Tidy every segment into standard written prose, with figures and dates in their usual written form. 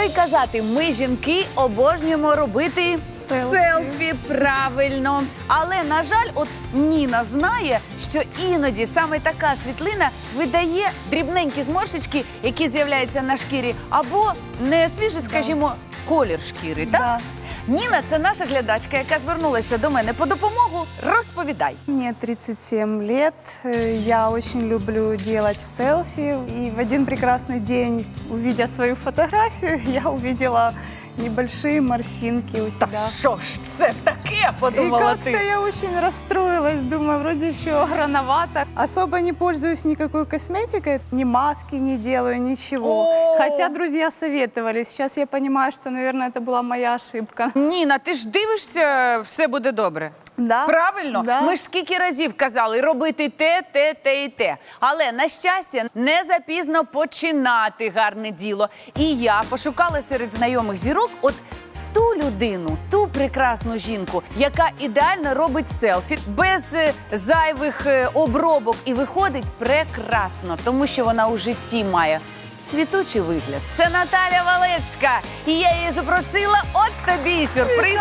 й казати, ми, жінки, обожнюємо робити селфі, правильно. Але, на жаль, от Ніна знає, що іноді саме така світлина видає дрібненькі зморшечки, які з'являються на шкірі, або не свіжий, скажімо, колір шкіри, так? Ніна – це наша глядачка, яка звернулася до мене по допомогу. Розповідай. Мне 37 лет, я очень люблю делать селфи. И в один прекрасный день, увидя свою фотографию, я увидела небольшие морщинки у себя. Та що ж це таке, подумала И ти? как-то я очень расстроилась, думаю, вроде еще рановато. Особо не пользуюсь никакой косметикой, ни маски не делаю, ничего. Хотя друзья советовали. Сейчас я понимаю, что, наверное, это была моя ошибка. Ніна, ти ж дивишся, все буде добре. Да. Правильно? Да. Ми ж скільки разів казали робити те і те. Але, на щастя, не запізно починати гарне діло. І я пошукала серед знайомих зірок от ту людину, ту прекрасну жінку, яка ідеально робить селфі, без зайвих обробок. І виходить прекрасно, тому що вона у житті має цвітучий вигляд. Це Наталя Валевська. І я її запросила, от тобі сюрприз.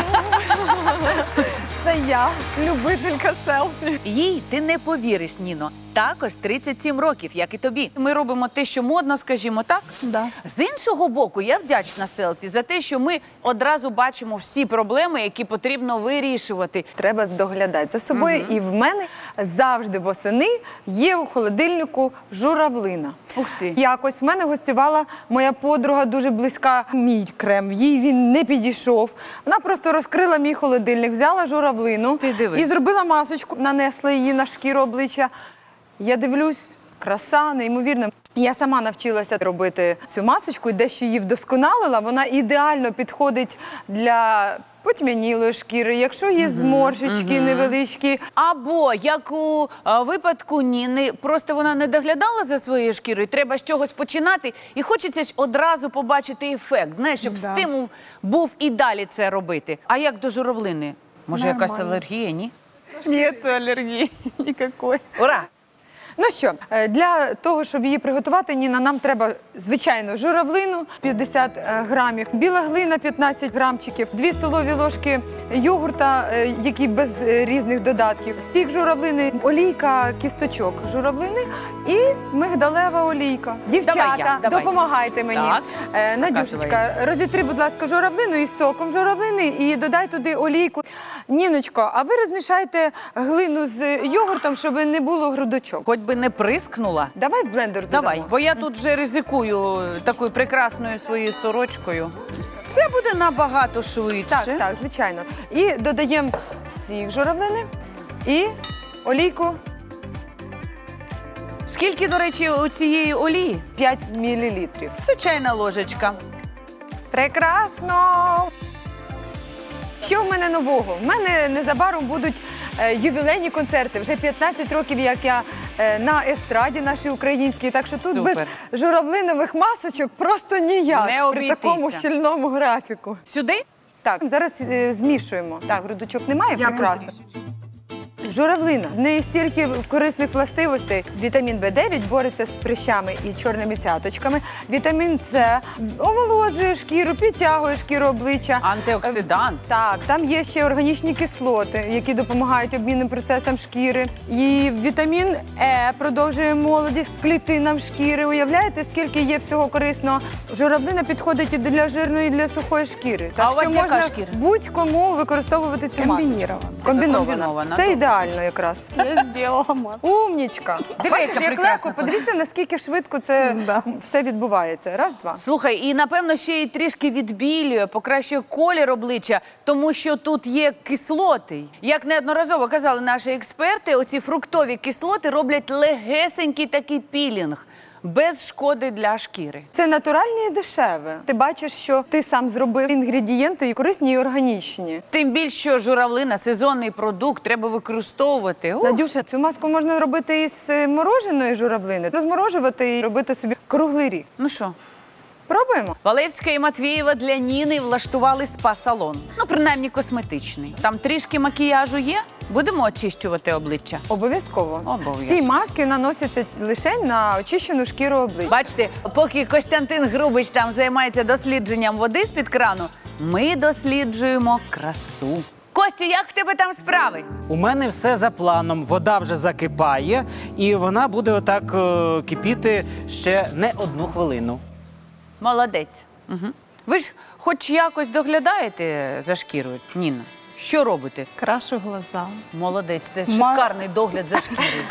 Це я, любителька селфі. Їй ти не повіриш, Ніно. Також 37 років, як і тобі. Ми робимо те, що модно, скажімо так. Да. З іншого боку, я вдячна селфі за те, що ми одразу бачимо всі проблеми, які потрібно вирішувати. Треба доглядати за собою. І в мене завжди восени є у холодильнику журавлина. Ух ти. Якось в мене гостювала моя подруга дуже близька. Мій крем, їй він не підійшов. Вона просто розкрила мій холодильник, взяла журавлину Ти диви. і зробила масочку, нанесла її на шкіру обличчя. Я дивлюсь, краса, неймовірна. Я сама навчилася робити цю масочку і дещо її вдосконалила. Вона ідеально підходить для потьмянілої шкіри, якщо є зморшечки невеличкі. Або, як у випадку Ніни, просто вона не доглядала за своєю шкірою, треба з чогось починати, і хочеться ж одразу побачити ефект, знаєш, щоб стимул був і далі це робити. А як до журавлини? Може, якась Нормально. алергія, ні? Нет аллергии никакой. Ура! Ну що, для того, щоб її приготувати, Ніна, нам треба, звичайно, журавлину 50 грамів, біла глина 15 грамчиків, 2 столові ложки йогурта, який без різних додатків, сік журавлини, олійка кісточок журавлини і мигдалева олійка. Дівчата, давай. допомагайте мені. Так. Надюшечка, розітри, будь ласка, журавлину із соком журавлини і додай туди олійку. Ніночко, а ви розмішайте глину з йогуртом, щоб не було грудочок. Хоч би не прискнула. Давай в блендер додамо. Давай, бо я тут вже ризикую такою прекрасною своєю сорочкою. Це буде набагато швидше. Так, звичайно. І додаємо сік журавлини і олійку Скільки, до речі, у цієї олії? 5 мл. Це чайна ложечка. Прекрасно! Що в мене нового? В мене незабаром будуть ювілейні концерти. Вже 15 років, як я на естраді нашій українській. Так що тут Супер. без журавлинових масочок просто ніяк. Не При обійтися. такому щільному графіку. Сюди? Так, зараз змішуємо. Так, грудочок немає, прекрасно. Журавлина. В неї стільки корисних властивостей. Вітамін В9 бореться з прищами і чорними цяточками. Вітамін С омолоджує шкіру, підтягує шкіру обличчя. Антиоксидант. Так, там є ще органічні кислоти, які допомагають обмінним процесам шкіри. І вітамін Е продовжує молодість клітинам шкіри. Уявляєте, скільки є всього корисного? Журавлина підходить і для жирної, і для сухої шкіри. А у вас що яка можна шкіра? будь-кому використовувати цю масочку. Комбинировано. Комбінована, Це добре. ідеально якраз. Я сделала маску. Умнічка. Диви, Бачиш, яка як прекрасна легко. Подивіться, наскільки швидко це Да. все відбувається. Раз, два. Слухай, і напевно ще й трішки відбілює, покращує колір обличчя, тому що тут є кислоти. Як неодноразово казали наші експерти, оці фруктові кислоти роблять легесенький такий пілінг. Без шкоди для шкіри. Це натуральне і дешеве. Ти бачиш, що ти сам зробив інгредієнти і корисні, і органічні. Тим більше, що журавлина – сезонний продукт, треба використовувати. Надюша, цю маску можна робити із мороженої журавлини, розморожувати і робити собі круглий рік. Ну що, Пробуємо. Валевська і Матвієва для Ніни влаштували спа-салон. Ну, принаймні косметичний. Там трішки макіяжу є. Будемо очищувати обличчя. Обов'язково. Обов'язково. Всі маски наносяться лише на очищену шкіру обличчя. Бачите, поки Костянтин Грубич там займається дослідженням води з-під крану, ми досліджуємо красу. Костя, як в тебе там справи? У мене все за планом. Вода вже закипає, і вона буде отак кипіти ще не 1 хвилину. Молодець. Угу. Ви ж хоч якось доглядаєте за шкірою, Ніна? Що робите? Крашу глаза. Молодець, це шикарний догляд за шкірою.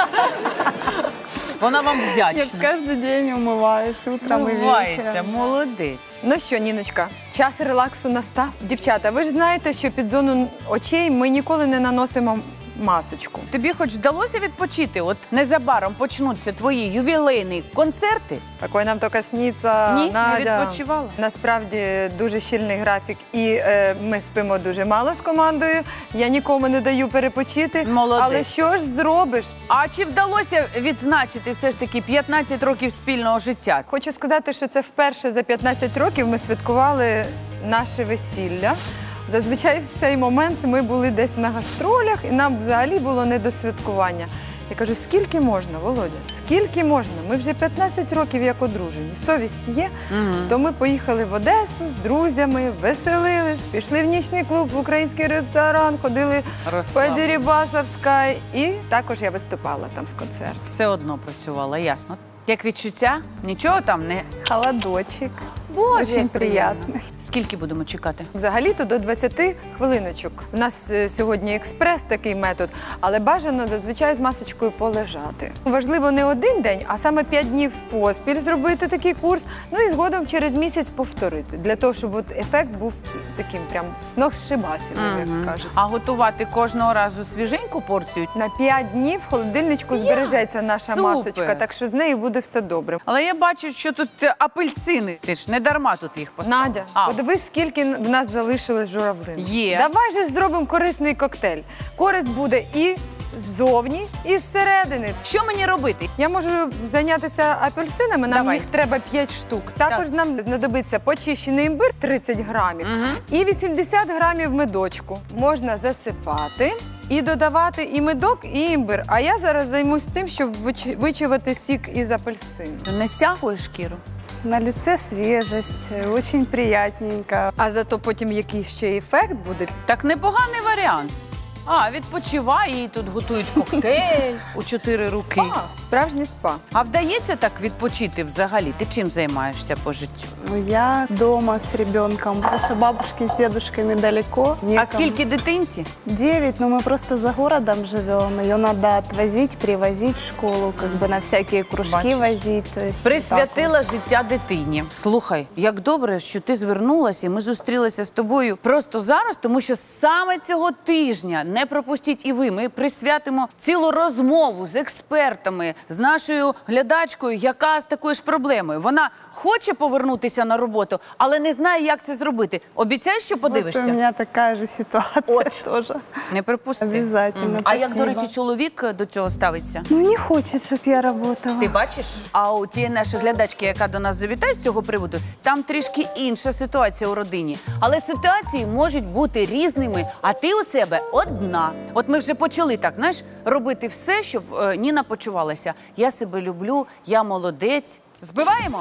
Вона вам Я вдячна. каждый день умываюсь утром и Бувається, вечером. молодець. Ну що, Ніночка, час релаксу настав. Дівчата, ви ж знаєте, що під зону очей ми ніколи не наносимо масочку. Тобі хоч вдалося відпочити? От незабаром почнуться твої ювілейні концерти. Какой нам тільки сніться, Ні, Надя. не відпочивала. Насправді дуже щільний графік, і ми спимо дуже мало з командою. Я нікому не даю перепочити. Молодець. Але що ж зробиш? А чи вдалося відзначити все ж таки 15 років спільного життя? Хочу сказати, що це вперше за 15 років ми святкували наше весілля. Зазвичай в цей момент ми були десь на гастролях, і нам взагалі було не до святкування. Я кажу, скільки можна, Володя? Скільки можна? Ми вже 15 років як одружені. Совість є. То ми поїхали в Одесу з друзями, веселились, пішли в нічний клуб, в український ресторан, ходили по Розслаб. Дерибасовській. І також я виступала там з концерту. Все одно працювала, ясно. Як відчуття? Нічого там не... Холодочек. Боже, Очень як приємно. приятный. Скільки будемо чекати? Взагалі-то до 20 хвилиночок. У нас сьогодні експрес такий метод, але бажано зазвичай з масочкою полежати. Важливо не 1 день, а саме 5 днів поспіль зробити такий курс, ну і згодом через місяць повторити, для того, щоб от ефект був таким прям сногсшибательним, як кажуть. А готувати кожного разу свіженьку порцію? На 5 днів в холодильничку збережеться наша Супер. масочка, так що з нею буде все добре. Але я бачу, що тут апельсини. Ти ж не дарма тут їх поставила. Надя, А, подивись, скільки в нас залишилось журавлин. Є. Давай же ж зробимо корисний коктейль. Користь буде і ззовні, і зсередини. що мені робити? Я можу зайнятися апельсинами, нам Давай. їх треба 5 штук. Також нам знадобиться почищений імбир 30 грамів і 80 грамів медочку. Можна засипати і додавати і медок, і імбир. А я зараз займусь тим, щоб вичавити сік із апельсину. Не стягуєш шкіру? На лице свежесть, очень приятненько. А зато потім який ще ефект буде. Так непоганий варіант. А, відпочивай, і тут готують коктейль у 4 руки. Справжнє спа. А вдається так відпочити взагалі? Ти чим займаєшся по життю? Я дома с ребенком, потому что бабушки с дедушками далеко. А Некому. скільки дитинці? 9, но мы просто за городом живем. Ее надо отвозить, привозить в школу, как бы на всякие кружки Бачиш. возить. То есть Присвятила життя дитині. Слухай, як добре, що ти звернулася, і ми зустрілися з тобою просто зараз, тому що саме цього тижня, не пропустіть і ви, ми присвятимо цілу розмову з експертами, з нашою глядачкою, яка з такою ж проблемою. Вона хоче повернутися на роботу, але не знає, як це зробити. Обіцяєш, що Вот подивишся? у меня такая же ситуация тоже. Не припусти. Обязательно, А як, до спасибо. речі, чоловік до цього ставиться? Ну, не хочет, чтобы я работала. Ти бачиш? А у тієї нашої глядачки, яка до нас завітає з цього приводу, там трішки інша ситуація у родині. Але ситуації можуть бути різними, а ти у себе одна. От ми вже почали так, знаєш, робити все, щоб Ніна почувалася. Я себе люблю, я молодець. Збиваємо?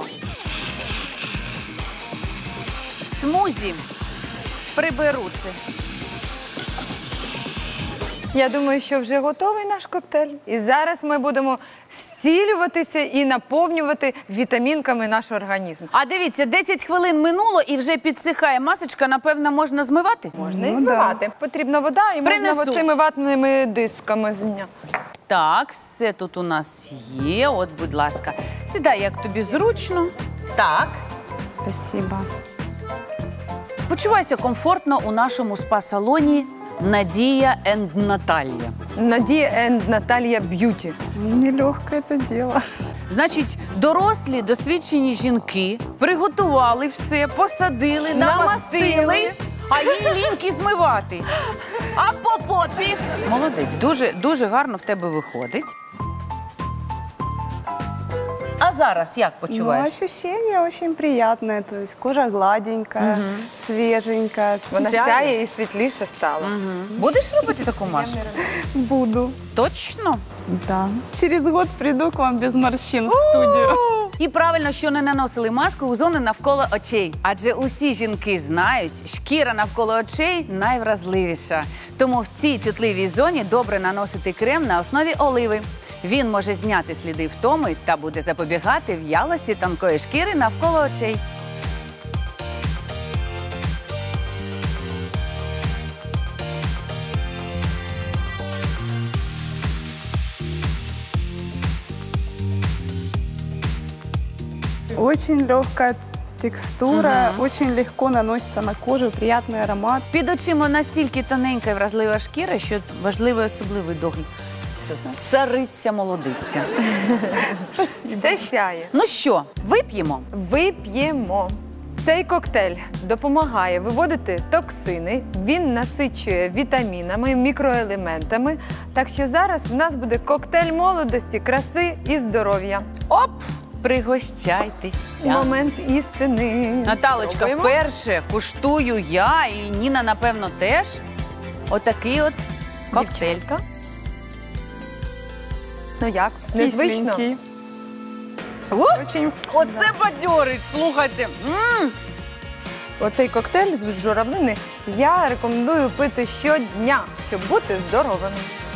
Смузі. Приберу це. Я думаю, що вже готовий наш коктейль. І зараз ми будемо зцілюватися і наповнювати вітамінками наш організм. А дивіться, 10 хвилин минуло і вже підсихає масочка, напевно, можна змивати? Можна і Ну, змивати. Потрібна вода і Принесу. можна оцими ватними дисками зняти. Так, все тут у нас є. От, будь ласка, сідай, як тобі зручно. Так. Спасибо. Почувайся комфортно у нашому спа-салоні Надія енд Наталія. Надія енд Наталія Б'юті. Нелегкое это дело. Значить, дорослі, досвідчені жінки приготували все, посадили, намастили, а їй ліньки змивати. А по попі. Молодець, дуже гарно в тебе виходить. А зараз як Но почуваєш? ощущение очень приятное, то есть кожа гладенькая, свеженькая. Вона Сяє? сяє і світліше стала. Будеш робити таку маску? Буду. Точно? Да. Через год приду к вам без морщин в студию. І правильно, що не наносили маску у зони навколо очей. Адже усі жінки знають, шкіра навколо очей найвразливіша. Тому в цій чутливій зоні добре наносити крем на основі оливи. Він може зняти сліди втоми та буде запобігати в'ялості тонкої шкіри навколо очей. Очень легкая текстура, очень легко наносится на кожу, приятный аромат. Під очима настільки тоненька і вразлива шкіра, що важливий особливий догляд. Цариця молодиця. Все сяє. Ну що, вип'ємо? Вип'ємо. Цей коктейль допомагає виводити токсини, він насичує вітамінами, мікроелементами. Так що зараз в нас буде коктейль молодості, краси і здоров'я. Оп! Пригощайтеся. Момент істини. Наталочка, Пробуємо. вперше куштую я і Ніна, напевно, теж. Отакий от коктейль. Дівчатка. Ну як? Незвично? Кисленький. Очень Оце бадьорить, слухайте. Оцей коктейль з журавлини я рекомендую пити щодня, щоб бути здоровими.